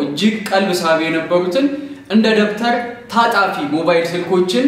እጅግ ቀልብ ሳቢ የነበሩትን እንደ ደብተር ታጣፊ ሞባይል ስልኮችን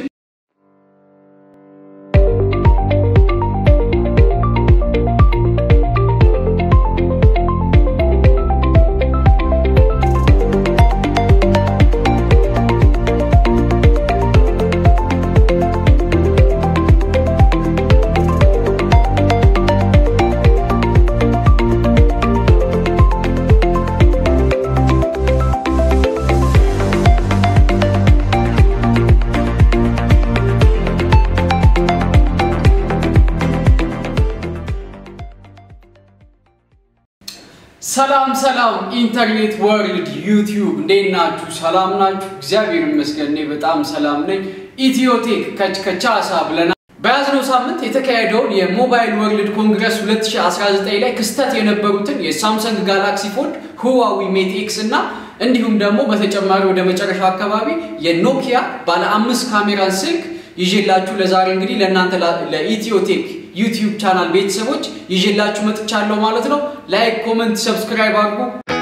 ሰላም ኢንተርኔት ወርልድ ዩቲዩብ እንደናችሁ ሰላም ናችሁ እግዚአብሔር ይመስገን እኔ በጣም ሰላም ነኝ ኢትዮቴክ ከቻሳ ብለና በያዝነው ሳምንት የተካሄደውን የሞባይል ወርልድ ኮንግረስ 2019 ላይ ክስተት የነበሩትን የሳምሰንግ ጋላክሲ ፎልድ Huawei Mate X እና እንዲሁም ደግሞ በተጨማሪ ወደ መጨረሻ አካባቢ የኖኪያ ባለ 5 ካሜራ ስልክ ይዤላችሁ ለዛሬ እንግዲህ ለእናንተ ለኢትዮቴክ YouTube channel ቤተሰቦች ይዤላችሁ መጥቻለሁ ማለት ነው ላይክ ኮሜንት ሰብስክራይብ አድርጉ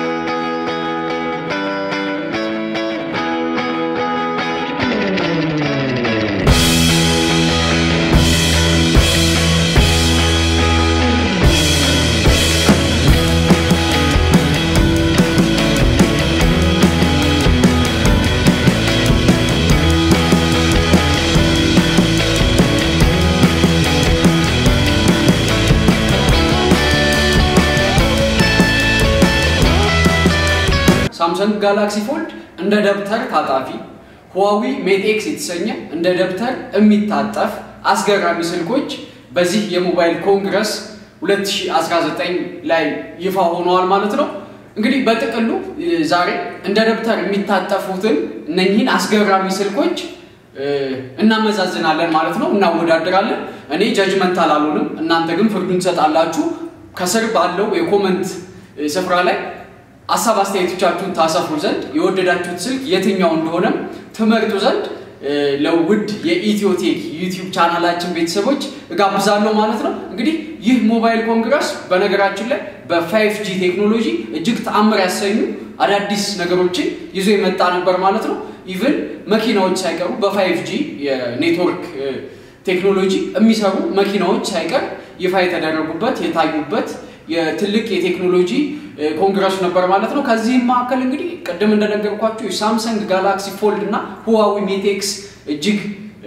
Samsung Galaxy Fold እንደ ደብተር ታጣፊ Huawei Mate X የተሰኘ እንደ ደብተር የሚታጠፍ አስገራሚ ስልኮች በዚህ የሞባይል ኮንግረስ 2019 ላይ ይፋ ሆነዋል ማለት ነው እንግዲህ በጥቅሉ ዛሬ እንደ ደብተር የሚታጠፉትን እነኚህን አስገራሚ ስልኮች እናመዛዝናለን ማለት ነው እናወዳድራለን እኔ ጃጅመንታል አልሆንም እናንተ ግን ፍርዱን ትሰጣላችሁ ከስር ባለው የኮሜንት ስፍራ ላይ አሳብ አስተያየቶቻችሁን ታሰፍሩ ዘንድ የወደዳችሁት ስልክ የትኛው እንደሆነ ተመርጡ ዘንድ ለውድ የኢትዮቴክ YouTube ቻናላችን ቤተሰቦች እጋብዛለሁ ማለት ነው እንግዲህ ይህ ሞባይል ኮንግረስ በነገራችን ላይ በ5G ቴክኖሎጂ እጅግ ተአምር ያሰኙ አዳዲስ ነገሮችን ይዞ የመጣ ነበር ማለት ነው ኢቭን መኪናዎች ሳይቀሩ በ5G የኔትወርክ ቴክኖሎጂ የሚሰሩ መኪናዎች ሳይቀር ይፋ የተደረጉበት የታዩበት የትልቅ የቴክኖሎጂ ኮንግረስ ነበር ማለት ነው ከዚህም ማከል እንግዲህ ቀደም እንደነገርኳችሁ የሳምሰንግ ጋላክሲ ፎልድ እና Huawei Mate X እጅግ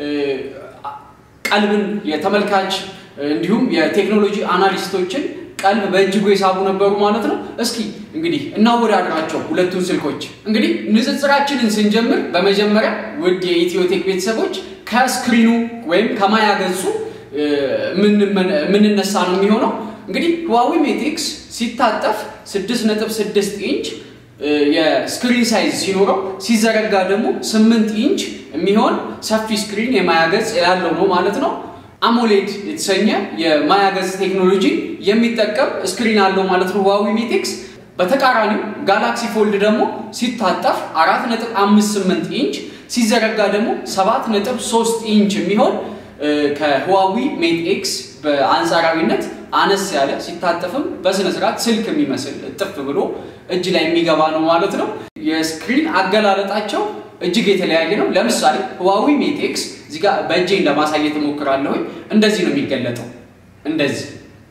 ቀልብን የተመልካች እንዲሁም የቴክኖሎጂ አናሊስቶችን ቀልብ በእጅጉ የሳቡ ነበሩ ማለት ነው እስኪ እንግዲህ እናወዳድራቸው ሁለቱን ስልኮች እንግዲህ ንጽጽራችንን ስንጀምር በመጀመሪያ ውድ የኢትዮቴክ ቤተሰቦች ከስክሪኑ ወይም ከማያ ገጹ ምን ነሳ ነው የሚሆነው እንግዲህ Huawei Mate X ሲታጠፍ 6.6 ኢንች የስክሪን ሳይዝ ሲኖረው ሲዘረጋ ደግሞ 8 ኢንች የሚሆን ሰፊ ስክሪን የማያ ገጽ ያለው ነው ማለት ነው AMOLED የተሰኘ የማያ ገጽ ቴክኖሎጂ የሚጠቀም ስክሪን አለው ማለት ነው Huawei Mate X በተቃራኒው Galaxy Fold ደግሞ ሲታጠፍ 4.58 ኢንች ሲዘረጋ ደግሞ 7.3 ኢንች የሚሆን ከHuawei Mate X በአንጻራዊነት አነስ ያለ ሲታጠፍም በስነ ስርዓት ስልክ የሚመስል ጥፍ ብሎ እጅ ላይ የሚገባ ነው ማለት ነው የስክሪን አገላለጣቸው እጅግ የተለያየ ነው ለምሳሌ Huawei Mate X እዚህ ጋር በእጄ ለማሳየት ሞክራለሁ እንደዚህ ነው የሚገለጠው እንደዚህ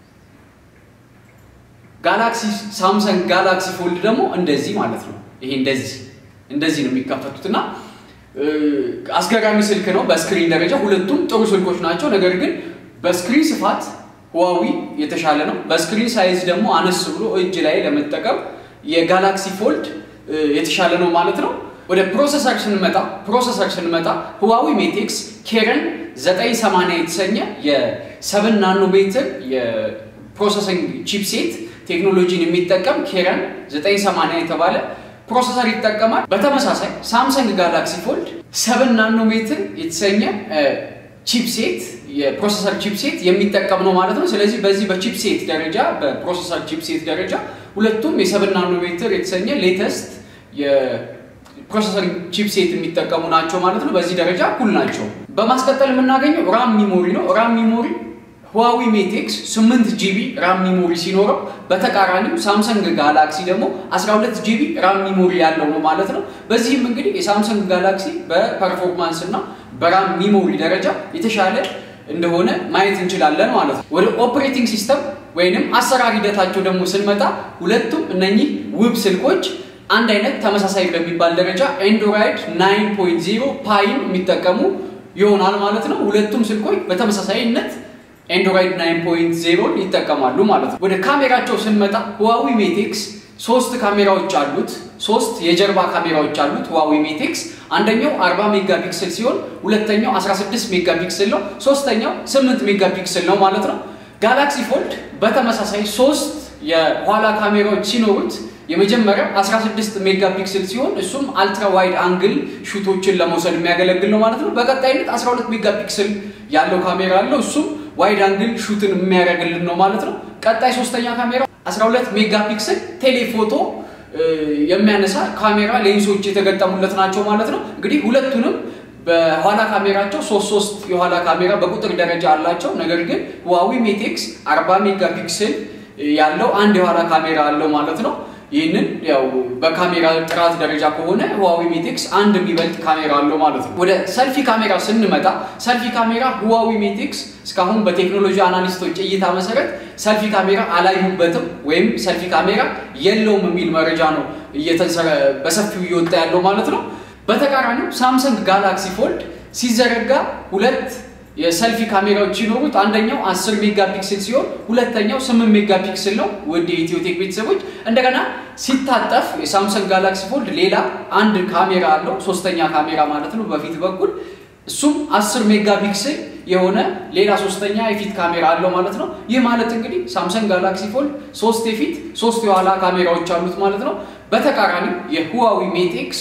Samsung Galaxy Fold ደግሞ እንደዚህ ማለት ነው ይሄ እንደዚህ ነው የሚከፈቱትና አስገራሚ ስልክ ነው በስክሪን ደረጃ ሁለቱም ጥሩ ስልኮች ናቸው ነገር ግን በስክሪን ስፋት Huawei የተሻለ ነው በስክሪን ሳይዝ ደግሞ አነስ ብሎ እጅ ላይ ለመጠቀም የጋላክሲ ፎልድ የተሻለ ነው ማለት ነው ወደ ፕሮሰሰር ስንመጣ Huawei Mate X Kirin 980 የተሰኘ የ7 ናኖሜትር የፕሮሰሲንግ ቺፕሴት ቴክኖሎጂን የሚጠቀም Kirin 980 የተባለ ፕሮሰሰር ይጠቀማል በተመሳሳይ Samsung Galaxy Fold 7 ናኖሜትር የተሰኘ ቺፕሴት የፕሮሰሰር ቺፕሴት የሚጠቀም ነው ማለት ነው ስለዚህ በዚህ በቺፕሴት ደረጃ በፕሮሰሰር ቺፕሴት ደረጃ ሁለቱም የ7 ናኖሜትር የተሰኘ ሌተስት የፕሮሰሰር ቺፕሴት የሚጠቀሙ ናቸው ማለት ነው በዚህ ደረጃ ሁሉ ናቸው በማስቀጠል የምናገኘው RAM ሚሞሪ ነው RAM ሚሞሪ Huawei Mate X 8GB RAM ሜሞሪ ሲኖረው በተቃራኒው Samsung Galaxy ደግሞ 12GB RAM ሜሞሪ ያለው ነው ማለት ነው በዚህም እንግዲህ የሳምሰንግ ጋላክሲ በፐርፎርማንስ እና በራም ሜሞሪ ደረጃ የተሻለ እንደሆነ ማየት እንችላለን ማለት ነው ወደ ኦፕሬቲንግ ሲስተም ወይንም አሰራር ሂደታቸው ደግሞ ስንመጣ ሁለቱም እነኚህ ውብ ስልኮች አንድ አይነት ተመሳሳይ በሚባል ደረጃ Android 9.0 ፓይን የሚጠቀሙ ይሆናል ማለት ነው ሁለቱም ስልኮች በተመሳሳይነት Android 9.0 ይጠቀማሉ ማለት ነው ወደ ካሜራቸው ስንመጣ Huawei Mate X 3 ካሜራዎች አሉት 3 የጀርባ ካሜራዎች አሉት Huawei Mate X አንደኛው 40 ሜጋፒክሰል ሲሆን ሁለተኛው 16 ሜጋፒክሰል ነው ሶስተኛው 8 ሜጋፒክሰል ነው ማለት ነው Galaxy Fold በተመሳሳይ 3 የኋላ ካሜራዎች ሲኖሩት የመጀመሪያው 16 ሜጋፒክሰል ሲሆን እሱም አልትራ ዋይድ አንግል ሹቶችን ለመውሰድ የሚያገለግል ነው ማለት ነው በቀጣይነት 12 ሜጋፒክሰል ያለው ካሜራ አለው እሱም ዋይድ አንግል ሹትን የሚያደርግልን ነው ማለት ነው ቀጣይ ሶስተኛ ካሜራ 12 ሜጋፒክሰል ቴሌፎቶ የሚያነሳ ካሜራ ሌንሶች የተገጠሙለት ናቸው ማለት ነው እንግዲህ ሁለቱንም በኋላ ካሜራቸው 3 የኋላ ካሜራ በቁጥር ደረጃ አላቸው ነገር ግን Huawei Mate X 40 ሜጋፒክሰል ያለው አንድ የኋላ ካሜራ አለው ማለት ነው ይሄንን ያው በካሜራ ጥራት ደረጃ ከሆነ Huawei Mate X አንድ የሚበልጥ ካሜራ አለው ማለት ነው ወደ ሰልፊ ካሜራ ስንመጣ ሰልፊ ካሜራ Huawei Mate X እስካሁን በቴክኖሎጂ አናሊስቶች እይታ መሰረት ሰልፊ ካሜራ አላዩበትም ወይም ሰልፊ ካሜራ የለውም የሚል መረጃ ነው በሰፊው እየወጣ ያለው ማለት ነው በተቃራኒው Samsung Galaxy Fold ሲዘረጋ ሁለት የሰልፊ ካሜራዎች ሲኖሩት አንደኛው 10 ሜጋፒክሰል ሲሆን ሁለተኛው 8 ሜጋፒክሰል ነው ወደ ኢትዮቴክ ቤተሰቦች እንደገና ሲታጠፍ የሳምሰንግ ጋላክሲ ፎልድ ሌላ አንድ ካሜራ አለው ሶስተኛ ካሜራ ማለት ነው በፊት በኩል እሱም 10 ሜጋፒክሰል የሆነ ሌላ ሶስተኛ የፊት ካሜራ አለው ማለት ነው ይህ ማለት እንግዲህ ሳምሰንግ ጋላክሲ ፎልድ 3 የፊት 3 የኋላ ካሜራዎች አሉት ማለት ነው በተቃራኒው የሁዋዌ Mate X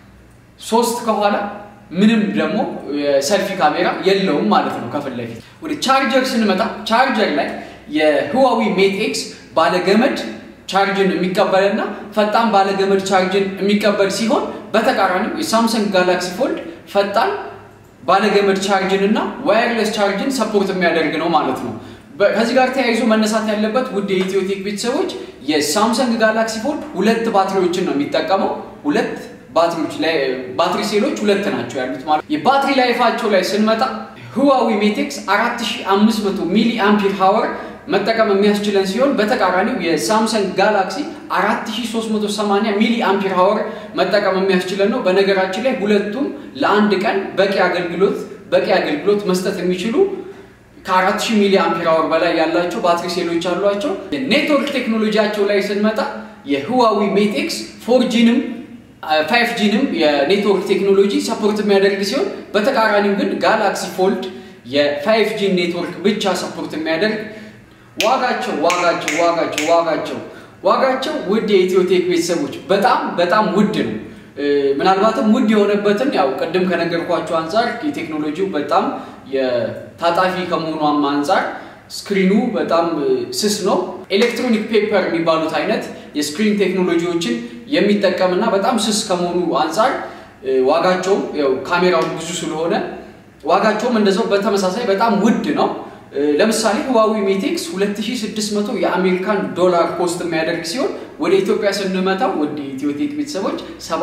3 ከኋላ ምንም ደግሞ ሰልፊ ካሜራ የለውም ማለት ነው ከፊት ለፊት ወደ ቻርጀር ስንመጣ ቻርጀር ላይ የሁዋዌ Mate X ባለገመድ ቻርጅን የሚቀበልና ፈጣን ባለገመድ ቻርጅን የሚቀበል ሲሆን በተቃራኒው የሳምሰንግ ጋላክሲ ፎልድ ፈጣን ባለገመድ ቻርጅን እና ዋየርለስ ቻርጅን ሰፖርት የሚያደርግ ነው ማለት ነው ከዚህ ጋር ተያይዞ መነሳት ያለበት ውድ የኢትዮቴክ ቤተሰቦች የሳምሰንግ ጋላክሲ ፎልድ ሁለት ባትሪዎችን ነው የሚጠቀመው ሁለት ባትሪ ሴሎች ሁለት ናቸው ያሉት ማለት የባትሪ ላይፋቸው ላይ ስንመጣ Huawei Mate X 4500 ሚሊ አምፒር ሃወር መጠቀም የሚያስችለን ሲሆን በተቃራኒው የሳምሰንግ ጋላክሲ 4380 ሚሊ አምፒር ሃወር መጠቀም የሚያስችለን ነው በነገራችን ላይ ሁለቱም ለአንድ ቀን በቂ አገልግሎት መስጠት የሚችሉ ከ4000 ሚሊ አምፒር ሃወር በላይ ያላቸው ባትሪ ሴሎች አሏቸው የኔትወርክ ቴክኖሎጂያቸው ላይ ስንመጣ የሁዋዌ Mate X 4G ንም 5G ንም የኔትወርክ ቴክኖሎጂ ሰፖርት የሚያደርግ ሲሆን በተቃራኒው ግን ጋላክሲ ፎልድ የ5G ኔትወርክ ብቻ ሰፖርት የሚያደርግ ዋጋቸው ውድ የኢትዮቴክ ቤተሰቦች በጣም ውድ ነው ምናልባትም ውድ የሆነበትን ያው ቀደም ከነገርኳችሁ አንፃር የቴክኖሎጂው በጣም የታጣፊ ከመሆኑ አንፃር ስክሪኑ በጣም ስስ ነው ኤሌክትሮኒክ ፔፐር የሚባሉት አይነት የስክሪን ቴክኖሎጂዎችን የሚጠቀምና በጣም ስስ ከመሆኑ አንፃር ዋጋቸው ያው ካሜራው ብዙ ስለሆነ ዋጋቸውም እንደዛው በተመሳሳይ በጣም ውድ ነው ለምሳሌ Huawei Mate X 2600 የአሜሪካን ዶላር ኮስት የሚያደርግ ሲሆን ወደ ኢትዮጵያ ስንመጣው ወደ ኢትዮቴክ ቤተሰቦች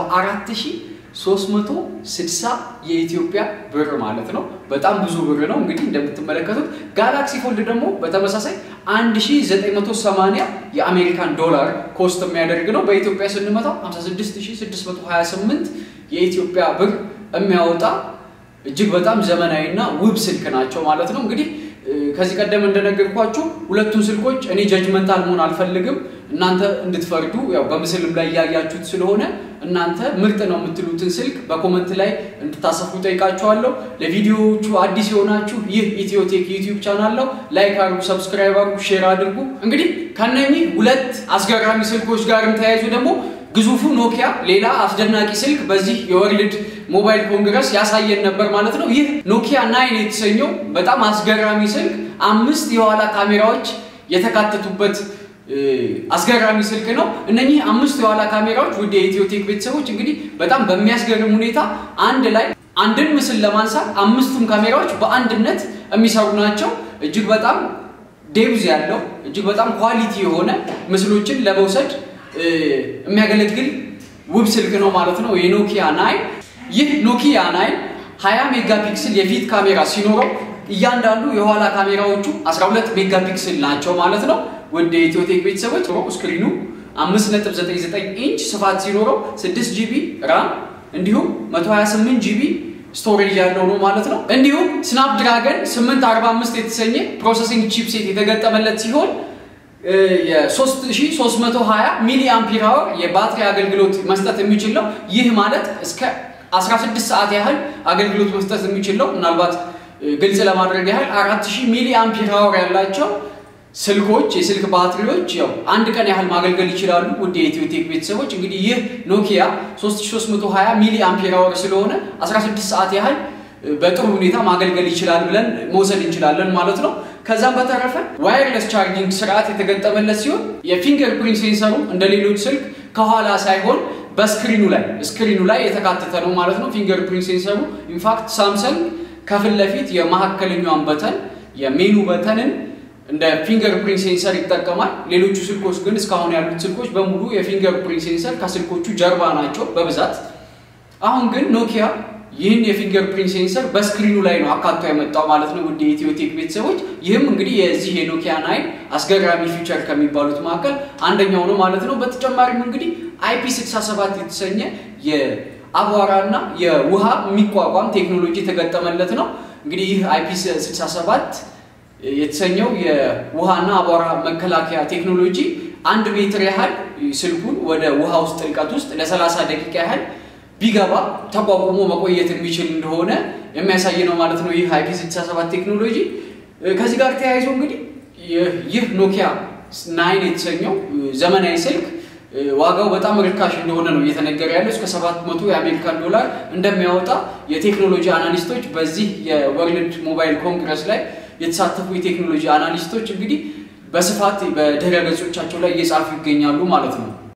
74360 የኢትዮጵያ ብር ማለት ነው በጣም ብዙ ብር ነው እንግዲህ እንደምትመለከቱት ጋላክሲ ፎልድ ደግሞ በተመሳሳይ 1980 የአሜሪካን ዶላር ኮስት የሚያደርግ ነው በኢትዮጵያ ስንመጣው 56628 የኢትዮጵያ ብር የሚያወጣ እጅግ በጣም ዘመናዊና ውብ ስልክ ናቸው ማለት ነው እንግዲህ ከዚህ ቀደም እንደነገርኳችሁ ሁለቱን ስልኮች እኔ ጃጅመንታል መሆን አልፈልግም እናንተ እንድትፈርዱ ያው በምስልም ላይ ያያችሁት ስለሆነ እናንተ ምርጥ ነው የምትሉትን ስልክ በኮሜንት ላይ እንድታሰፉ ጠይቃችኋለሁ ለቪዲዮዎቹ አዲስ የሆናችሁ ይህ ኢትዮቴክ ዩቲዩብ ቻናል ነው ላይክ አድርጉ ሰብስክራይብ አድርጉ ሼር አድርጉ እንግዲህ ከነኚህ ሁለት አስገራሚ ስልኮች ጋርም ተያይዞ ደግሞ ግዙፉ ኖኪያ ሌላ አስደናቂ ስልክ በዚህ የወርልድ ሞባይል ኮንግረስ ያሳየን ነበር ማለት ነው ይህ ኖኪያ 9 የተሰኘው በጣም አስገራሚ ስልክ 5 የኋላ ካሜራዎች የተካተቱበት አስገራሚ ስልክ ነው እነኚህ 5 የኋላ ካሜራዎች ወደ ኢትዮቴክ ቤተሰቦች እንግዲህ በጣም በሚያስገርም ሁኔታ አንድ ላይ አንድን ምስል ለማንሳት 5ቱም ካሜራዎች በአንድነት የሚሰሩ ናቸው እጅግ በጣም ዴፕዝ ያለው እጅግ በጣም ኳሊቲ የሆነ ምስሎችን ለመውሰድ የሚያገለግል ውብ ስልክ ነው ማለት ነው የኖኪያ 9 ይህ ኖኪያ 9 20 ሜጋፒክሰል የፊት ካሜራ ሲኖረው እያንዳንዱ የኋላ ካሜራዎቹ 12 ሜጋፒክሰል ናቸው ማለት ነው ወደ ኢትዮቴክ ቤተሰቦች ስክሪኑ 5.99 ኢንች ስፋት ሲኖረው 6 ጂቢ ራም እንዲሁም 128 ጂቢ ስቶሬጅ ያለው ነው ማለት ነው እንዲሁም ስናፕድራገን 845 የተሰኘ ፕሮሰሲንግ ቺፕሴት የተገጠመለት ሲሆን የ3320 ሚሊ አምፒር አወር የባትሪ አገልግሎት መስጠት የሚችል ነው ይህ ማለት እስከ 16 ሰዓት ያህል አገልግሎት መስጠት የሚችል ነው ምናልባት ግልጽ ለማድረግ ያህል 4000 ሚሊ አምፒር አወር ያላቸው ስልኮች የስልክ ባትሪዎች ያው አንድ ቀን ያህል ማገልገል ይችላሉ ወደ ኢትዮቴክ ቤተሰቦች እንግዲህ ይህ ኖኪያ 3320 ሚሊ አምፒር አወር ስለሆነ 16 ሰዓት ያህል በጥሩ ሁኔታ ማገልገል ይችላል ብለን መውሰድ እንችላለን ማለት ነው ከዛም በተረፈ ዋየርለስ ቻርጂንግ ስርዓት የተገጠመለት ሲሆን የፊንገርፕሪንት ሴንሰሩ እንደሌሎች ስልክ ከኋላ ሳይሆን በስክሪኑ ላይ የተካተተ ነው ማለት ነው ፊንገርፕሪንት ሴንሰሩ ኢንፋክት ሳምሰንግ ከፊት ለፊት የማሐከለኛውን በተን የሜኑ በተንን እንደ ፊንገርፕሪንት ሴንሰር ይጠቀማል ሌሎቹ ስልኮች ግን እስካሁን ያሉት ስልኮች በሙሉ የፊንገርፕሪንት ሴንሰር ከስልኮቹ ጀርባ ናቸው በብዛት አሁን ግን ኖኪያ ይህን የፊንገርፕሪንት ሴንሰር በስክሪኑ ላይ ነው አካቶ ያመጣው ማለት ነው ወደ ኢትዮቴክ ቤተሰቦች ይህም እንግዲህ የዚህ የኖኪያ 9 አስገራሚ ፊቸር ከሚባሉት መካከል አንደኛው ነው ማለት ነው በተጨማሪም እንግዲህ IP67 የተሰኘ የአቧራና የውሃ የሚቋቋም ቴክኖሎጂ ተገጠመለት ነው እንግዲህ ይህ IP67 የተሰኘው የውሃና አቧራ መከላከያ ቴክኖሎጂ 1 ሜትር ያህል ስልኩን ወደ ውሃ ውስጥ ጥልቀት ውስጥ ለ30 ደቂቃ ያህል ቢገባ ተቋቁሞ መቆየት የሚችል እንደሆነ የሚያሳይ ነው ማለት ነው ይህ IP67 ቴክኖሎጂ ከዚህ ጋር ተያይዞ እንግዲህ ይህ ኖኪያ 9 የተሰኘው ዘመናዊ ስልክ ዋጋው በጣም ርካሽ እንደሆነ ነው እየተነገረ ያለው እስከ $700 የአሜሪካን ዶላር እንደሚያወጣ የቴክኖሎጂ አናሊስቶች በዚህ የወርልድ ሞባይል ኮንግረስ ላይ የተሳተፉ የቴክኖሎጂ አናሊስቶች እንግዲህ በስፋት በድረ ገጾቻቸው ላይ እየጻፉ ይገኛሉ ማለት ነው